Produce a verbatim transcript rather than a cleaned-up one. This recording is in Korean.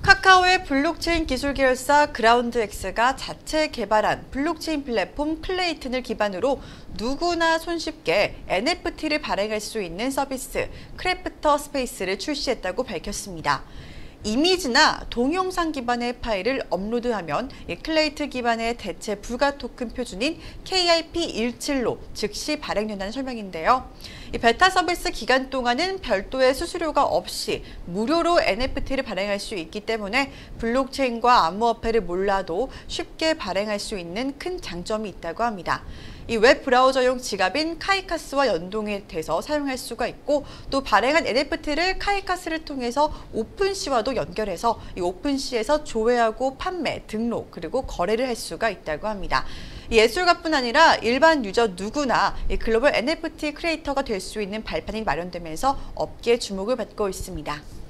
카카오의 블록체인 기술 계열사 그라운드엑스가 자체 개발한 블록체인 플랫폼 클레이튼을 기반으로 누구나 손쉽게 엔에프티를 발행할 수 있는 서비스 크래프터 스페이스를 출시했다고 밝혔습니다. 이미지나 동영상 기반의 파일을 업로드하면 클레이튼 기반의 대체 불가 토큰 표준인 케이아이피 십칠로 즉시 발행된다는 설명인데요. 이 베타 서비스 기간 동안은 별도의 수수료가 없이 무료로 엔에프티를 발행할 수 있기 때문에 블록체인과 암호화폐를 몰라도 쉽게 발행할 수 있는 큰 장점이 있다고 합니다. 이 웹 브라우저용 지갑인 카이카스와 연동이 돼서 사용할 수가 있고, 또 발행한 엔에프티를 카이카스를 통해서 오픈시와도 연결해서 이 오픈시에서 조회하고 판매, 등록, 그리고 거래를 할 수가 있다고 합니다. 예술가뿐 아니라 일반 유저 누구나 이 글로벌 엔에프티 크리에이터가 될 수 있는 발판이 마련되면서 업계의 주목을 받고 있습니다.